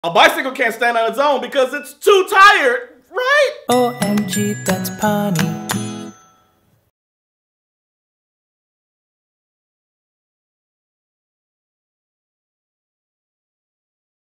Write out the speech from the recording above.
A bicycle can't stand on its own because it's too tired, right? OMG, that's punny.